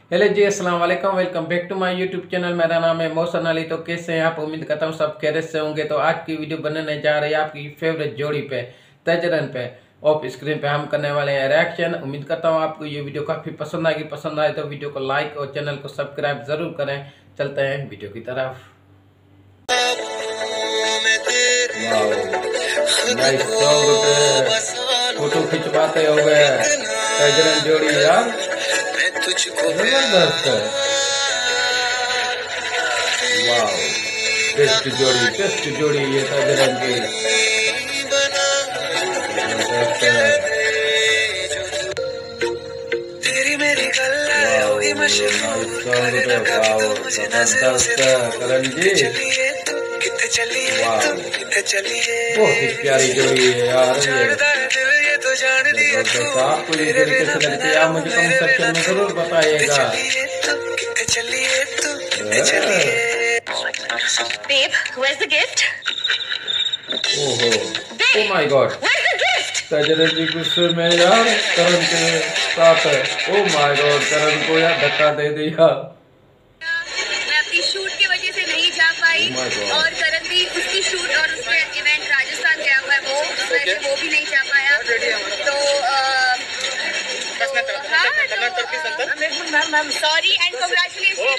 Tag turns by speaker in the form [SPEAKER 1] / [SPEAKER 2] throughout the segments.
[SPEAKER 1] Hello ji, अस्सलाम वालेकुम। Welcome back to my YouTube channel. मेरा नाम है मोहसन अली। तो कैसे हैं आप? उम्मीद करता हूँ सब खैरियत से होंगे। तो आज की वीडियो बनने जा रही है आपकी फेवरेट जोड़ी पे, तजरन पे। ऑफ स्क्रीन पे हम करने वाले हैं रिएक्शन। उम्मीद करता हूँ आपको ये वीडियो काफ़ी पसंद आएगी। पसंद आए तो वीडियो को लाइक और चैनल को सब्सक्राइब जरूर करें। चलते हैं वीडियो की तरफ। नाइस सॉन्ग पे फोटो खिंचवाते हो गए तजरन जोड़ी यार, जबरदस्त है। वाह, बेस्ट जोड़ी ये तजरन की। जबरदस्त है। नाइस सॉन्ग पे, वाह जबरदस्त करण जी। वाह, बहुत ही प्यारी जोड़ी है यार ये। जबरदस्त। आपको ये जोड़ी कैसे लगती है आप मुझे कमेंट सेक्शन में जरूर बताइएगा।
[SPEAKER 2] Babe, where's the gift?
[SPEAKER 1] ओहो, ओ माय गॉड, तजरन जी गुस्से में यार करण के साथ। ओ माय गॉड, करण को यार धक्का दे दिया।
[SPEAKER 2] मैं अपनी शूट की वजह से नहीं जा पाई और करण भी उसकी शूट और उसके इवेंट राजस्थान गया हुआ है, वो भी नहीं जा पाया। तो सॉरी एंड कांग्रेचुलेशन।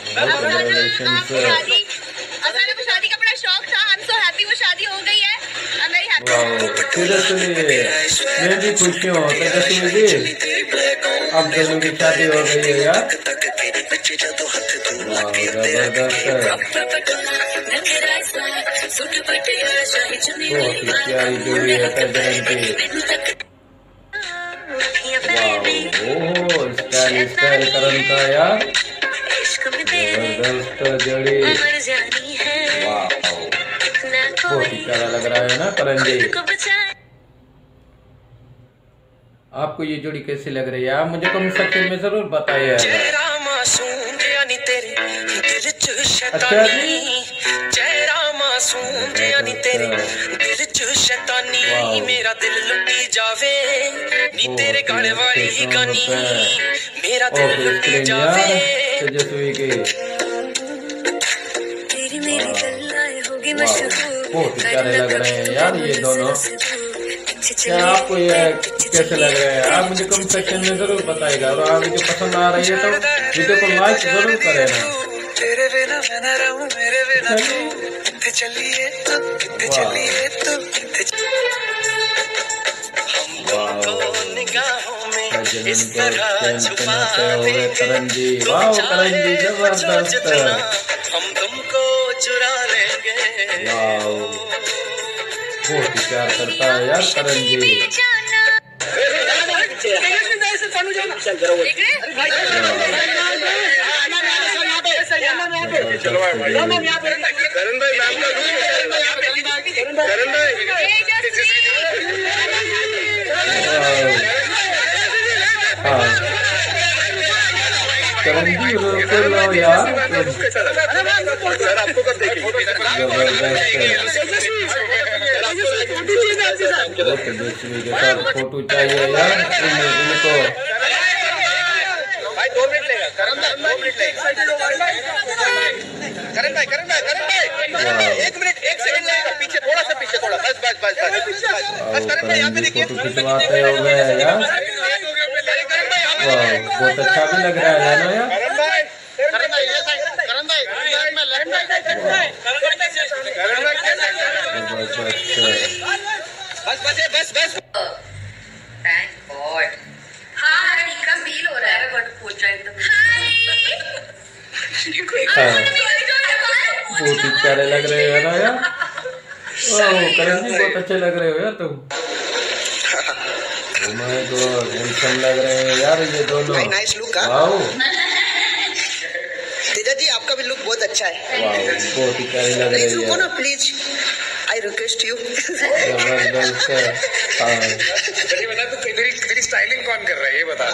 [SPEAKER 2] शादी का बड़ा शौक था। आई एम सो हैप्पी वो शादी हो गई है। I am very happy.
[SPEAKER 1] मैं भी खुश हूँ तेजस्वी जी, अब दोनों की शादी हो गई है यार। बहुत ही प्यारी जोड़ी है तजरन की। ओहो, स्टाइल करण का यार, जबरदस्त जोड़ी। वाह, बहुत ही प्यारा लग रहा है ना करण जी। आपको ये जोड़ी कैसी लग रही है आप मुझे कमेंट सेक्शन में जरूर बताइए। अच्छा जी,
[SPEAKER 3] मेरा दिल लुटी जावे नी तेरे गल वाली गानी, मेरा दिल लुटी जावे।
[SPEAKER 1] तेजस्वी की
[SPEAKER 3] तेरी मेरी गल्लाएं होगी मशहूर।
[SPEAKER 1] बहुत प्यारे लग रहे हैं यार ये दोनों। क्या आपको ये कैसे लग रहे हैं आप मुझे कमेंट सेक्शन में जरूर बताइएगा। और आप वीडियो पसंद आ रही है तो वीडियो को लाइक जरूर करें ना।
[SPEAKER 3] तेरे बिना मैं न रहूं, मेरे बिना तू किथे चलिए, तू किथे चलिए, तू किथे
[SPEAKER 1] इस तरह छुपाते हुए करण जी। वाह करण जी, जबरदस्त।
[SPEAKER 3] हम तुमको चुरा लेंगे।
[SPEAKER 1] वाह, बहुत ही प्यार करता है यार करण जी।
[SPEAKER 4] चलो भाई, करण भाई मैम का करण भाई
[SPEAKER 1] करण जी रोक लो यार।
[SPEAKER 4] सर आपको कब देखेंगे?
[SPEAKER 1] तेजस्वी के साथ फोटो चाहिए यार इनको।
[SPEAKER 4] भाई 2 मिनट लेगा करण भाई, 2 मिनट लेगा करण भाई 1 मिनट 1 सेकंड लगेगा। पीछे थोड़ा बस करण भाई यहाँ पे देखिए,
[SPEAKER 1] फोटो खिंचवाते हो गए यार। बहुत अच्छा भी लग रहा है ना यार।
[SPEAKER 4] बस
[SPEAKER 2] थैंक गॉड। हाँ ठीक का फील हो रहा है। बट पूछा एकदम
[SPEAKER 1] बहुत ही प्यारे लग रहे हो ना यार। करण जी बहुत अच्छे लग रहे हो यार तुम। ओह माय गॉड, हैंडसम लग रहे हैं यार ये दोनों।
[SPEAKER 3] Nice look.
[SPEAKER 1] Wow
[SPEAKER 3] Teja ji आपका भी लुक बहुत अच्छा है।
[SPEAKER 1] वाओ, बहुत ही प्यारी लग रही
[SPEAKER 3] रुको
[SPEAKER 1] है।
[SPEAKER 3] ना प्लीज, आई रिक्वेस्ट यू।
[SPEAKER 1] जबरदस्त है।
[SPEAKER 4] बता तू तेरी स्टाइलिंग कौन कर रहा है ये बता।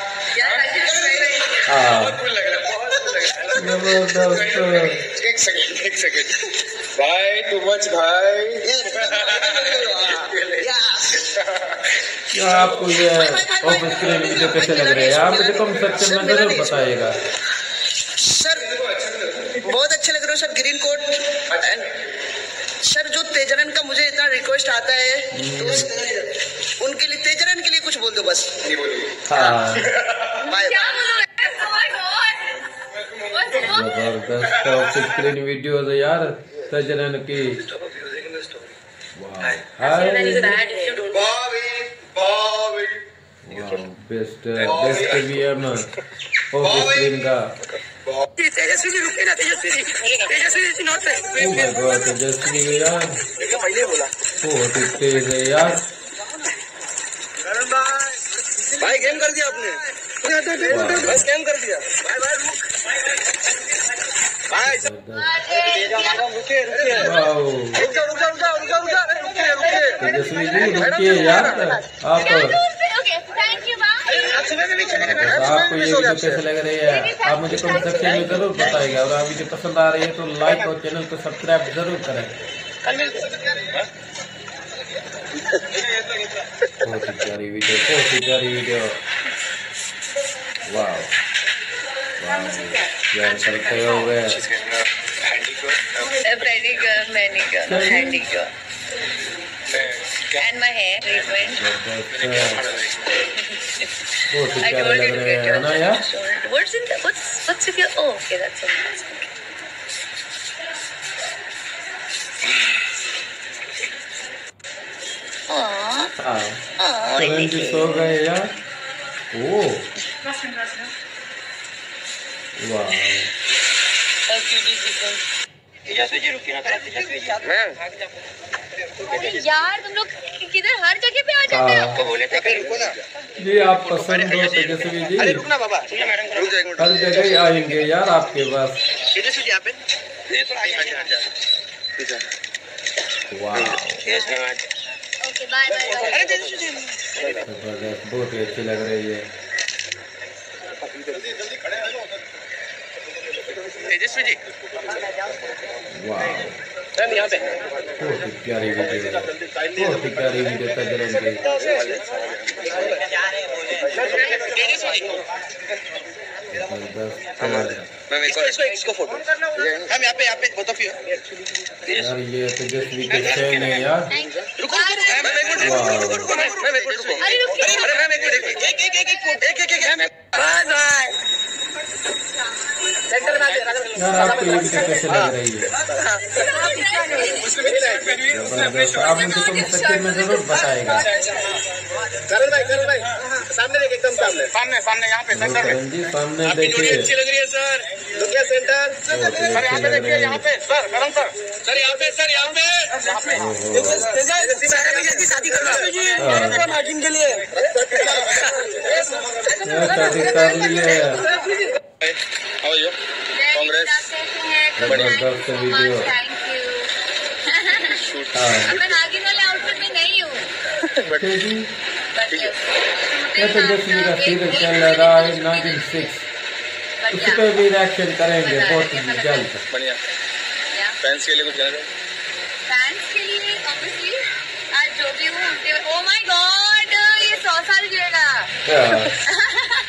[SPEAKER 1] हाँ,
[SPEAKER 4] कूल लग रहा है, बहुत कूल लग रहा है।
[SPEAKER 1] जबरदस्त।
[SPEAKER 4] एक सेकंड भाई, टू मच भाई।
[SPEAKER 1] क्या आपको ये ऑफ स्क्रीन वीडियो कैसे लग रहे हैं? आप मुझे कमेंट सेक्शन में जरूर बताइएगा।
[SPEAKER 4] सर बहुत अच्छे लग रहे हो sir, green coat and sir जो तेजरन का मुझे इतना रिक्वेस्ट आता है तो उनके लिए, तेजरन के लिए कुछ बोल दो बस।
[SPEAKER 1] हाँ
[SPEAKER 4] बाय।
[SPEAKER 1] जबरदस्त ऑफ स्क्रीन वीडियो है यार तेजरन की। हाय best best VM of screen का।
[SPEAKER 3] तेजस्वी जी रुके ना, तेजस्वी जी नॉट पे।
[SPEAKER 1] ओ माय गॉड तेजस्वी यार बहुत ही तेज है यार।
[SPEAKER 4] भाई गेम कर दिया आपने, बस गेम कर दिया। बाय बाय भाई रुके
[SPEAKER 1] तेजस्वी जी रुकिए यार। आप आपको ये वीडियो कैसे लग रही है आप मुझे कमेंट सेक्शन में जरूर बताइएगा। और आप वीडियो पसंद आ रही है तो लाइक और चैनल को सब्सक्राइब जरूर करें। बहुत ही प्यारी वीडियो, बहुत ही प्यारी वीडियो। वाह यार करते हुए
[SPEAKER 2] And my hair treatment.
[SPEAKER 1] बहुत ही प्यारे लग रहे हैं ना यार।
[SPEAKER 2] What's if you? Oh, okay, that's so nice. Aww.
[SPEAKER 1] हाँ करण जी सो गए यार। ओ वाह
[SPEAKER 2] अरे यार तुम लोग किधर हर जगह पे आ जाते हो।
[SPEAKER 4] आपको बोले थे रुको ना।
[SPEAKER 1] जी आप पसंद हो तेजस्वी जी,
[SPEAKER 4] अरे रुक ना बाबा, रुक जा एक मिनट।
[SPEAKER 1] हर जगह ही आएंगे यार आपके पास।
[SPEAKER 4] तेजस्वी जी यहाँ पे ये तो आगे हट जा।
[SPEAKER 1] वाह
[SPEAKER 2] ओके बाय बाय।
[SPEAKER 4] अरे तेजस्वी जी
[SPEAKER 1] जबरदस्त, बहुत ही अच्छी लग रही है।
[SPEAKER 4] तेजस्वी जी
[SPEAKER 1] वाह
[SPEAKER 4] मैम यहाँ पे
[SPEAKER 1] बहुत ही प्यारी वीडियो, बहुत ही प्यारी वीडियो तेजरन की।
[SPEAKER 4] मैम इसको फोटो मैम यहाँ पे बोथ ऑफ यू
[SPEAKER 1] यार ये तेजस्वी के फैन है यार।
[SPEAKER 4] रुको मैम एक मिनट रुको मैम एक मिनट रुको।
[SPEAKER 2] अरे रुकिए।
[SPEAKER 4] अरे मैम एक मिनट एक बाय बाय। सेंटर में
[SPEAKER 1] यार आपको ये वीडियो कैसे लग रही है? जबरदस्त, आप मुझे कमेंट सेक्शन में जरूर बताएगा।
[SPEAKER 4] करण भाई सामने देखिए, एकदम सामने सामने सामने यहाँ पे सेंटर में।
[SPEAKER 1] करण जी सामने देखिए,
[SPEAKER 4] अच्छी लग रही है सर। तो क्या सेंटर सर यहाँ पे देखिए, यहाँ पे सर करण सर यहाँ पे सर यहाँ पे शादी करना नागिन के लिए
[SPEAKER 1] शादी कर ली है।
[SPEAKER 4] How are you? Congrats.
[SPEAKER 1] जबरदस्त वीडियो।
[SPEAKER 2] Thank you.
[SPEAKER 1] हाँ
[SPEAKER 2] मैं नागिन वाले आउटफिट में नहीं हूँ।
[SPEAKER 1] जी,
[SPEAKER 2] But yes.
[SPEAKER 1] ये तेजस्वी का सीरियल चल रहा है नागिन 6, उस पर भी रिएक्शन करेंगे बहुत ही जल्द।
[SPEAKER 4] बढ़िया।
[SPEAKER 2] Yeah.
[SPEAKER 4] फैंस के लिए कुछ कहना चाहिए?
[SPEAKER 2] फैंस के लिए ऑब्वियसली आज जो भी हूँ उनके। ओ माय गॉड ये 100 साल जिएगा।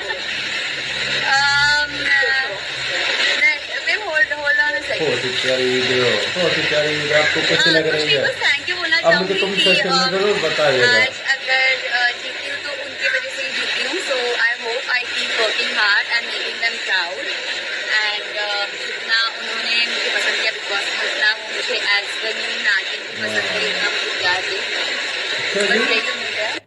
[SPEAKER 2] hold on a second.
[SPEAKER 1] बहुत ही प्यारी वीडियो, बहुत ही प्यारी वीडियो। आपको कैसी लग रही है?
[SPEAKER 2] थैंक यू बोलना
[SPEAKER 1] आप मुझे
[SPEAKER 2] चाहूँगी
[SPEAKER 1] कमेंट सेक्शन में जरूर बताइएगा।
[SPEAKER 2] आज अगर जीती हूँ तो उनकी वजह से ही जीती हूँ। So I hope I keep working hard and making them proud. And जितना उन्होंने मुझे पसंद किया बिग बॉस में, उतना वो मुझे एज द न्यू नागिन पसंद करी, उतना मुझे प्यार दी। बस यही उम्मीद है।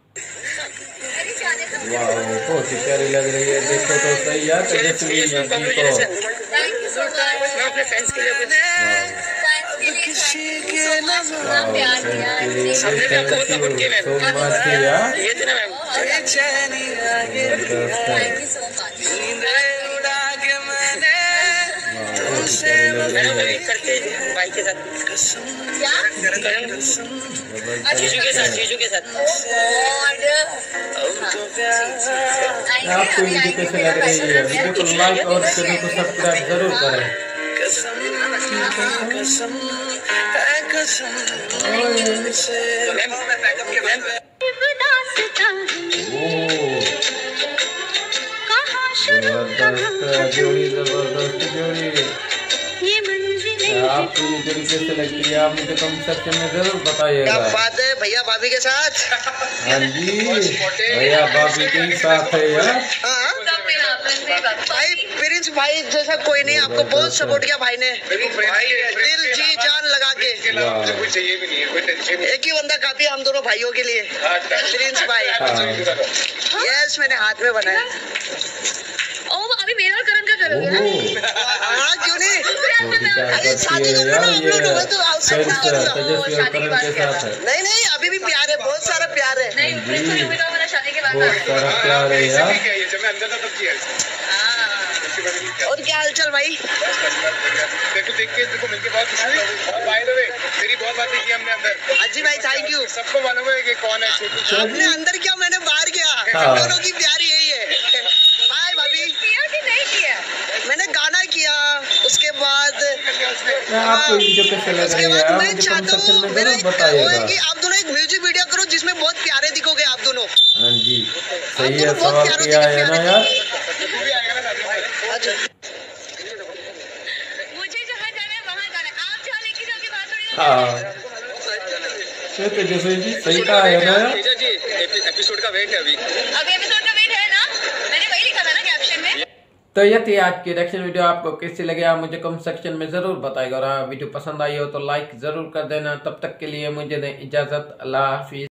[SPEAKER 1] वाह बहुत ही प्यारी लग रही है। देखो तो सही यार तेजस्वी जी को।
[SPEAKER 2] Thank you so much.
[SPEAKER 4] मैं अपने फैंस के लिए कुछ
[SPEAKER 2] प्यार दिया।
[SPEAKER 1] सो मच यार।
[SPEAKER 4] ये थे ना ma'am.
[SPEAKER 2] Thank you so much.
[SPEAKER 4] करते भाई के साथ
[SPEAKER 2] क्या?
[SPEAKER 4] जीजू के साथ
[SPEAKER 1] आपको वीडियो कैसे लग रही है? वीडियो को लाइक और चैनल को सब्सक्राइब जरूर करें।
[SPEAKER 4] मैम
[SPEAKER 1] जबरदस्त जोड़ी, जबरदस्त जोड़ी। आपको ये जोड़ी कैसे लगती है, आप मुझे कमेंट सेक्शन में जरूर बताइएगा।
[SPEAKER 4] क्या बात है भैया भाभी के साथ।
[SPEAKER 1] हाँ जी, भैया भाभी के ही साथ है यार।
[SPEAKER 4] भाई प्रिंस भाई जैसा कोई नहीं, आपको बहुत सपोर्ट किया भाई ने, दिल जी जान लगा के। एक ही बंदा काफी हम दोनों भाइयों के लिए, प्रिंस भाई। यस, मैंने हाथ में बनाया।
[SPEAKER 2] अभी मेरा और करण का करोगे?
[SPEAKER 4] हाँ क्यों नहीं,
[SPEAKER 1] अरे
[SPEAKER 4] शादी कर लो ना आप लोग, मैं तो आउटसाइड कर लो।
[SPEAKER 1] तेजस्वी और करण के साथ है।
[SPEAKER 4] नहीं नहीं, अभी भी प्यार है, बहुत सारा प्यार है।
[SPEAKER 2] नहीं, प्रिंस को उम्मीद है वाला शादी के बाद।
[SPEAKER 1] बहुत सारा प्यार है यार।
[SPEAKER 4] और क्या हालचाल भाई?
[SPEAKER 5] देखो देख के देखो मिलके बहुत खुशी हुई। बाय द वे तेरी बहुत बातें की हमने अंदर।
[SPEAKER 4] हाजी भाई थैंक यू।
[SPEAKER 5] सबको मालूम है कि कौन है छोटू।
[SPEAKER 4] आपने अंदर किया, मैंने बाहर किया।
[SPEAKER 1] हाँ।
[SPEAKER 4] दोनों की प्यार यही है। बाय भाभी।
[SPEAKER 2] किया कि नहीं किया?
[SPEAKER 4] मैंने गाना किया, उसके बाद
[SPEAKER 1] आपको वीडियो कैसे लग
[SPEAKER 4] उसके
[SPEAKER 1] रही है
[SPEAKER 4] बाद
[SPEAKER 1] यार,
[SPEAKER 4] मैं
[SPEAKER 1] मुझे कमेंट
[SPEAKER 4] चाहता
[SPEAKER 1] सेक्शन
[SPEAKER 4] हूँ
[SPEAKER 1] में
[SPEAKER 4] मेरा
[SPEAKER 1] जरूर
[SPEAKER 4] एक वो है
[SPEAKER 1] बताइएगा।
[SPEAKER 4] कि आप दोनों एक म्यूजिक वीडियो करो जिसमें बहुत प्यारे दिखोगे आप दोनों।
[SPEAKER 1] हाँ जी, सही है,
[SPEAKER 4] दोनों बहुत
[SPEAKER 1] सवाल
[SPEAKER 4] प्यारे
[SPEAKER 1] किया है ना यार।
[SPEAKER 4] अच्छा।
[SPEAKER 2] मुझे जहाँ जाना है वहाँ जाना है, आप जहाँ लेके जाओगे वहाँ थोड़ी ना
[SPEAKER 1] हाँ, ये तेजस्वी जी सही कहा है ना यार।
[SPEAKER 5] तेजा जी एपिसोड का वेट है अभी।
[SPEAKER 2] अभी एपिसोड का वेट है ना, मैंने वही लिखा था ना कैप्शन में।
[SPEAKER 1] तो ये थी आज की रिएक्शन वीडियो, आपको कैसी लगी आप मुझे कमेंट सेक्शन में जरूर बताइएगा। और हाँ, वीडियो पसंद आई हो तो लाइक जरूर कर देना। तब तक के लिए मुझे दें इजाजत, अल्लाह हाफिज।